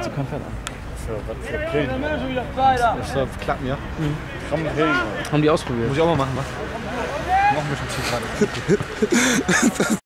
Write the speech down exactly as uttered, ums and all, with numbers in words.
du kein Pferd an. Für was für Pillen? Das soll klappen, ja? Mhm. Pillen. Haben die ausprobiert? Muss ich auch mal machen, was? Noch ein bisschen zu gerade.